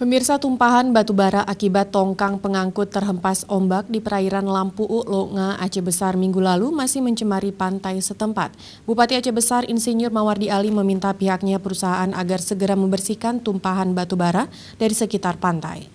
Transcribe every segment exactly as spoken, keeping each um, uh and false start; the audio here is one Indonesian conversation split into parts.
Pemirsa, tumpahan batu bara akibat tongkang pengangkut terhempas ombak di perairan Lampu U, Longa, Aceh Besar minggu lalu masih mencemari pantai setempat. Bupati Aceh Besar Insinyur Mawardi Ali meminta pihaknya perusahaan agar segera membersihkan tumpahan batu bara dari sekitar pantai.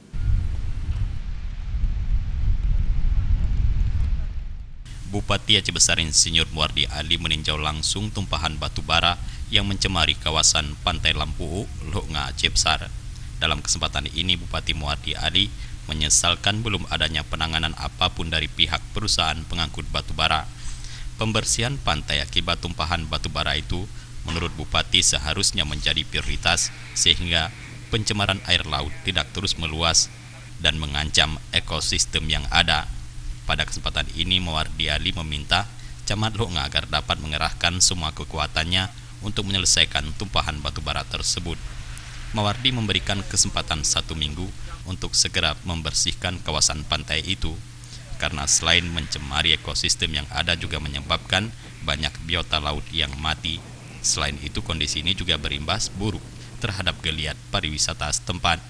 Bupati Aceh Besar Insinyur Mawardi Ali meninjau langsung tumpahan batu bara yang mencemari kawasan pantai Lampu U, Longa, Aceh Besar. Dalam kesempatan ini, Bupati Mawardi Ali menyesalkan belum adanya penanganan apapun dari pihak perusahaan pengangkut batu bara. Pembersihan pantai akibat tumpahan batu bara itu, menurut Bupati, seharusnya menjadi prioritas sehingga pencemaran air laut tidak terus meluas dan mengancam ekosistem yang ada. Pada kesempatan ini, Mawardi Ali meminta Camat Longa agar dapat mengerahkan semua kekuatannya untuk menyelesaikan tumpahan batu bara tersebut. Mawardi memberikan kesempatan satu minggu untuk segera membersihkan kawasan pantai itu, karena selain mencemari ekosistem yang ada juga menyebabkan banyak biota laut yang mati. Selain itu, kondisi ini juga berimbas buruk terhadap geliat pariwisata setempat.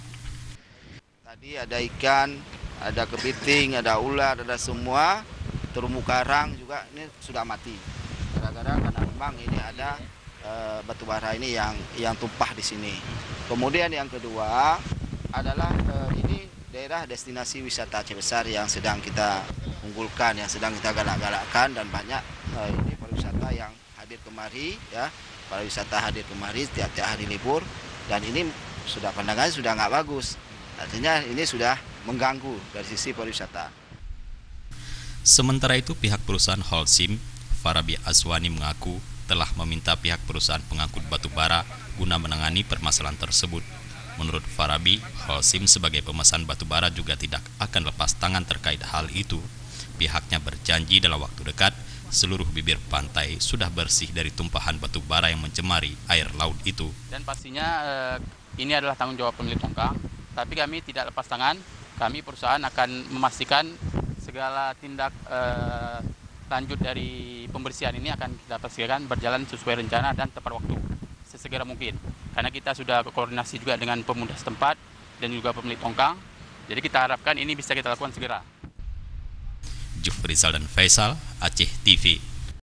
Tadi ada ikan, ada kepiting, ada ular, ada semua, terumbu karang juga ini sudah mati. Gara-gara karena memang ini ada e, batu bara ini yang yang tumpah di sini. Kemudian yang kedua adalah e, ini daerah destinasi wisata Aceh Besar yang sedang kita unggulkan, yang sedang kita galak-galakkan, dan banyak e, ini pariwisata yang hadir kemari, ya, pariwisata hadir kemari tiap-tiap hari libur, dan ini sudah pandangannya sudah nggak bagus. Artinya ini sudah mengganggu dari sisi pariwisata. Sementara itu, pihak perusahaan Holcim, Farabi Aswani, mengaku telah meminta pihak perusahaan pengangkut batu bara guna menangani permasalahan tersebut. Menurut Farabi, Holcim sebagai pemesan batu bara juga tidak akan lepas tangan terkait hal itu. Pihaknya berjanji dalam waktu dekat seluruh bibir pantai sudah bersih dari tumpahan batu bara yang mencemari air laut itu. Dan pastinya eh, ini adalah tanggung jawab pemilik tongkang, tapi kami tidak lepas tangan. Kami perusahaan akan memastikan segala tindak eh, lanjut dari pembersihan ini akan kita pastikan berjalan sesuai rencana dan tepat waktu, sesegera mungkin. Karena kita sudah koordinasi juga dengan pemuda setempat dan juga pemilik tongkang, jadi kita harapkan ini bisa kita lakukan segera. Jufrizal dan Faisal, Aceh T V.